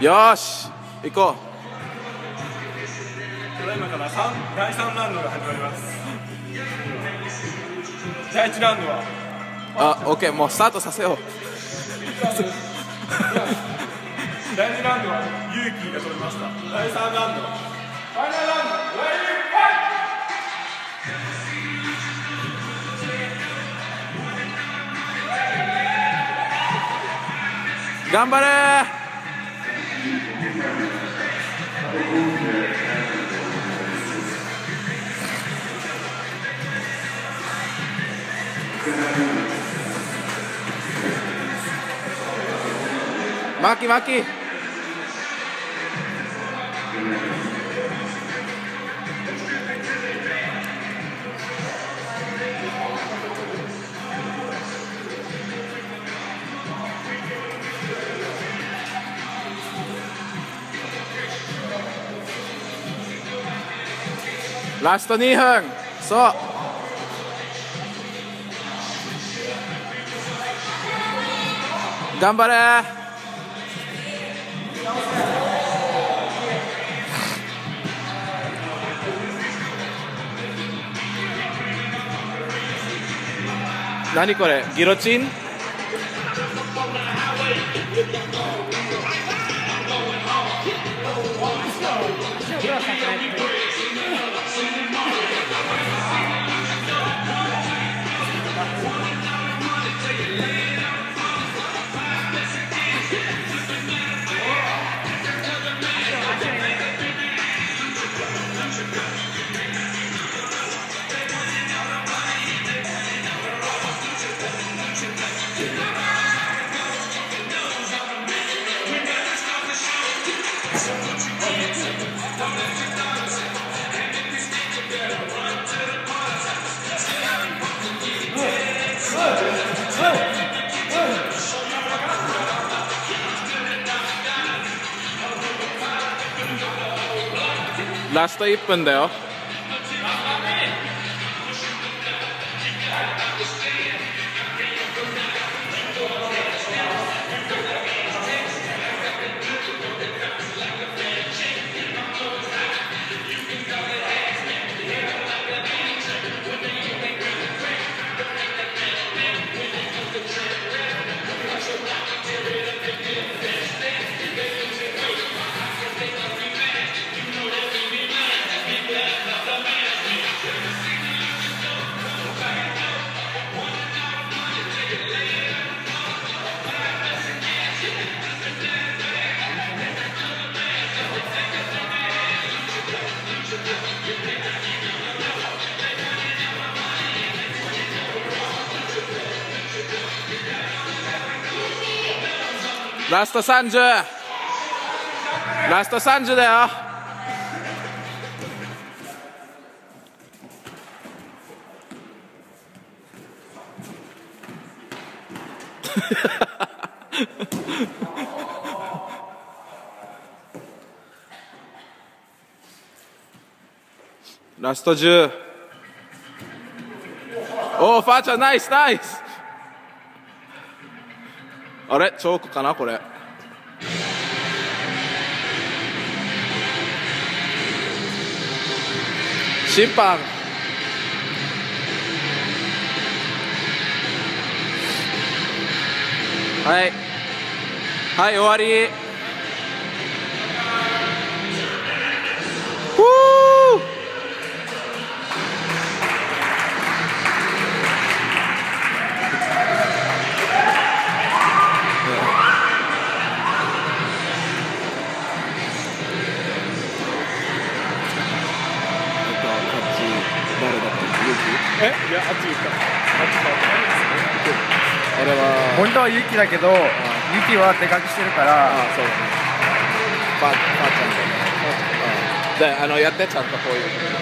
よーし行こただいまから第3ラウンドが始まります。第1ラウンドはう。あ、オッケー、もうスタートさせよう。 第2ラウンドはユーキーが取りました。第3ラウンドファイナルラウンド、レディーファイト。頑張れー。マキマキ。ラスト2分。そう。頑張れー。何これ、ギロチン？ラスト1分だよ。ラスト30。ラスト30だよ。ラスト10。おー、ファーちゃんナイスナイス。あれチョークかなこれ。審判。はいはい終わり。 いや、あっち言った。 俺は本当はユキだけど、ユキは手書きしてるから。 ああ、そうだね。ばあちゃんだね。で、やってちゃんとこういう。